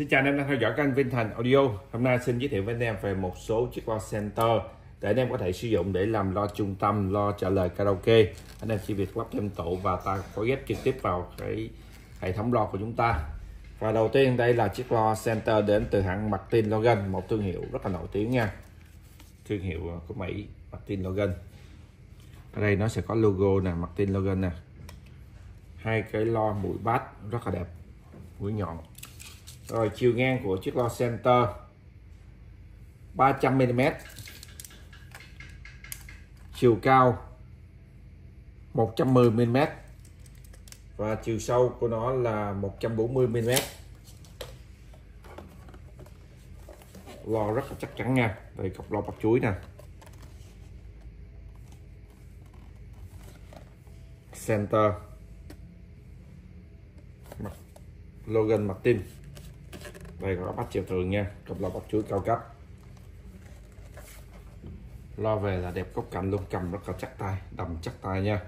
Xin chào anh em đang theo dõi kênh Vinh Thành Audio. Hôm nay xin giới thiệu với anh em về một số chiếc loa center để anh em có thể sử dụng để làm loa trung tâm, loa trả lời karaoke. Anh em chỉ việc lắp thêm tụ và ta có ghép trực tiếp vào cái hệ thống loa của chúng ta. Và đầu tiên đây là chiếc loa center đến từ hãng Martin Logan, một thương hiệu rất là nổi tiếng nha. Thương hiệu của Mỹ, Martin Logan. Ở đây nó sẽ có logo nè, Martin Logan nè. Hai cái loa mũi bass rất là đẹp, mũi nhọn. Rồi chiều ngang của chiếc loa center 300mm, chiều cao 110mm và chiều sâu của nó là 140mm. Loa rất là chắc chắn nha. Đây cọc loa bắp chuối nè. Center Logan Martin. Đây có bắt chiều thường nha, cặp loa bắp chuối cao cấp. Loa về là đẹp góc cạnh luôn, cầm rất là chắc tay, đầm chắc tay nha.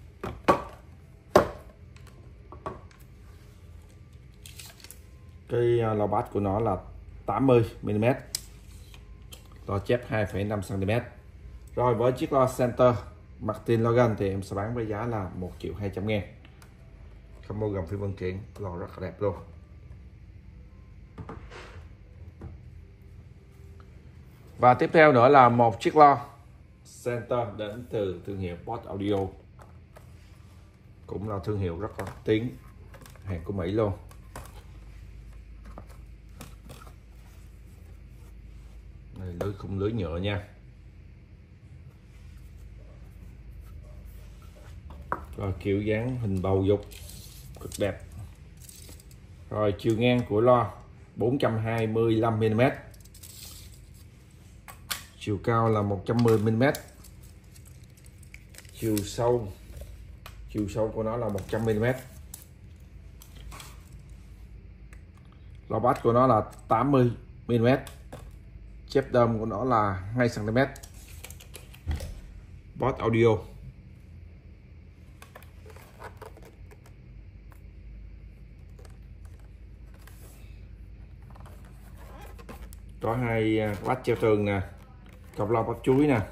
Cái loa bass của nó là 80mm, loa chép 2,5cm. Rồi với chiếc loa center Martin Logan thì em sẽ bán với giá là 1.200.000. Không bao gồm phí vận chuyển, loa rất là đẹp luôn. Và tiếp theo nữa là một chiếc loa center đến từ thương hiệu Boss Audio, cũng là thương hiệu rất là tiếng, hàng của Mỹ luôn. Đây, lưới khung lưới nhựa nha. Rồi kiểu dáng hình bầu dục cực đẹp. Rồi chiều ngang của loa 425mm, chiều cao là 110mm, chiều sâu của nó là 100mm. Loa bass của nó là 80mm, chép đơm của nó là 2cm. Boss Audio. Có hai bass treo tường nè, cặp loa bắp chuối nè.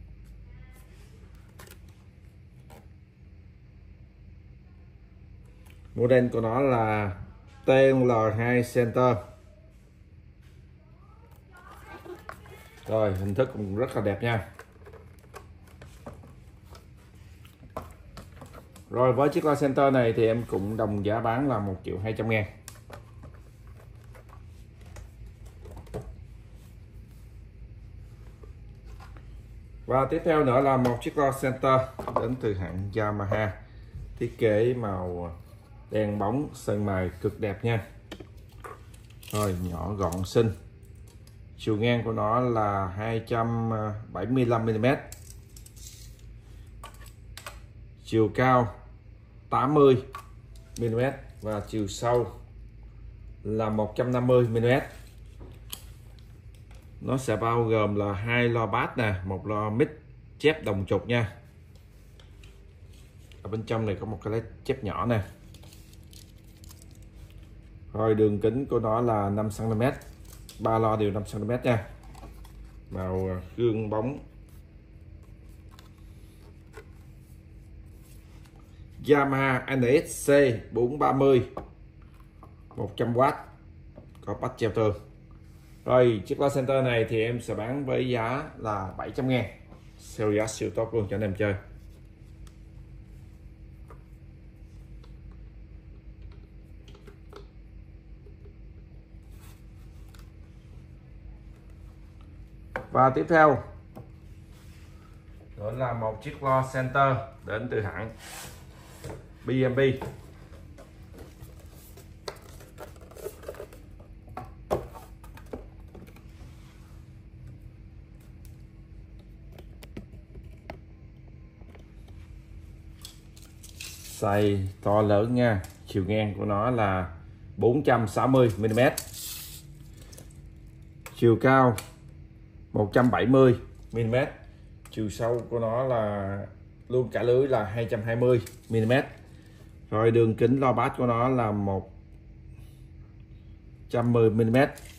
Model của nó là TL2 Center. Rồi hình thức cũng rất là đẹp nha. Rồi với chiếc loa center này thì em cũng đồng giá bán là 1.200.000. Và tiếp theo nữa là một chiếc loa center đến từ hãng Yamaha, thiết kế màu đen bóng sơn mài cực đẹp nha. Rồi nhỏ gọn xinh. Chiều ngang của nó là 275mm, chiều cao 80mm và chiều sâu là 150mm. Nó sẽ bao gồm là hai loa bass nè, một loa mic chép đồng trục nha. Ở bên trong này có một cái chép nhỏ nè. Rồi đường kính của nó là 5cm, ba loa đều 5cm nha. Màu gương bóng. Yamaha NSC 430 100W, có bắt treo tường. Rồi chiếc loa center này thì em sẽ bán với giá là 700.000. Siêu giá siêu tốt luôn cho anh em chơi. Và tiếp theo đó là một chiếc loa center đến từ hãng B&B. Size to lớn nha. Chiều ngang của nó là 460mm, chiều cao 170mm, chiều sâu của nó là luôn cả lưới là 220mm. Rồi đường kính loa bass của nó là 110 mm.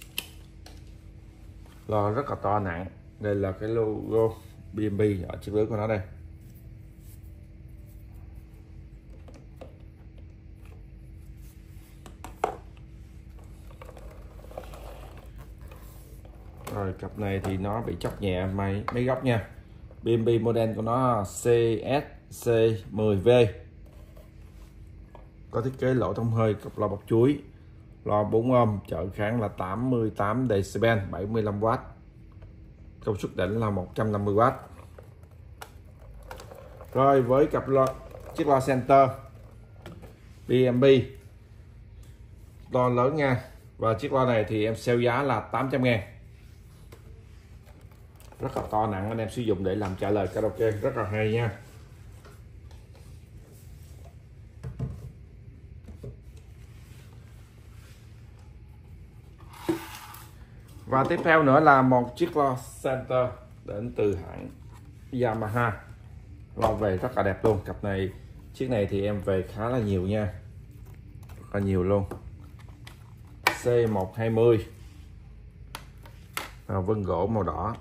Lo rất là to nặng. Đây là cái logo BMB ở chiếc lưới của nó đây. Rồi cặp này thì nó bị chóc nhẹ mấy góc nha. BMB model của nó CSC10V. Có thiết kế lỗ thông hơi, cặp loa bọc chuối, loa 4 ohm, trở kháng là 88 decibel, 75W. Công suất đỉnh là 150W. Rồi với cặp chiếc loa center BMB to lớn nha. Và chiếc loa này thì em sale giá là 800.000. Rất là to nặng, anh em sử dụng để làm trả lời karaoke rất là hay nha. Và tiếp theo nữa là một chiếc loa center đến từ hãng Yamaha. Loa về rất là đẹp luôn. Cặp này, chiếc này thì em về khá là nhiều nha, rất là nhiều luôn. C120 vân gỗ màu đỏ.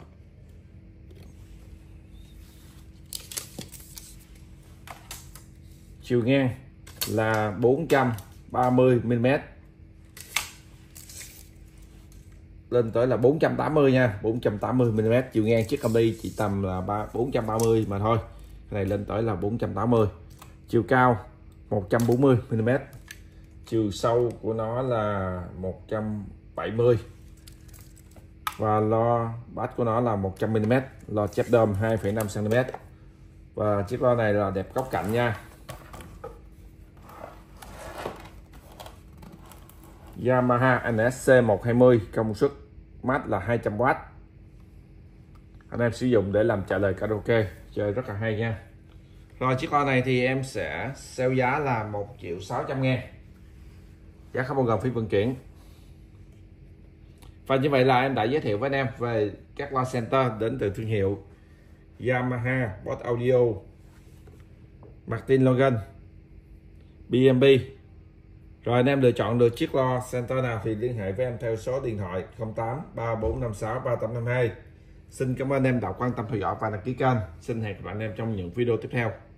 Chiều ngang là 430 mm, lên tới là 480 nha, 480 mm. Chiều ngang chiếc combi chỉ tầm là 430 mà thôi. Cái này lên tới là 480. Chiều cao 140 mm. Chiều sâu của nó là 170. Và lo bass của nó là 100 mm, lo chép đơm 2,5 cm. Và chiếc loa này là đẹp góc cạnh nha. Yamaha NSC 120, công suất max là 200W. Anh em sử dụng để làm trả lời karaoke chơi rất là hay nha. Rồi chiếc loa này thì em sẽ sale giá là 1.600.000, giá không bao gồm phí vận chuyển. Và như vậy là em đã giới thiệu với anh em về các loa center đến từ thương hiệu Yamaha, Boss Audio, Martin Logan, BMB. Rồi anh em lựa chọn được chiếc loa center nào thì liên hệ với em theo số điện thoại 08 3456 3852. Xin cảm ơn em đã quan tâm theo dõi và đăng ký kênh. Xin hẹn gặp lại anh em trong những video tiếp theo.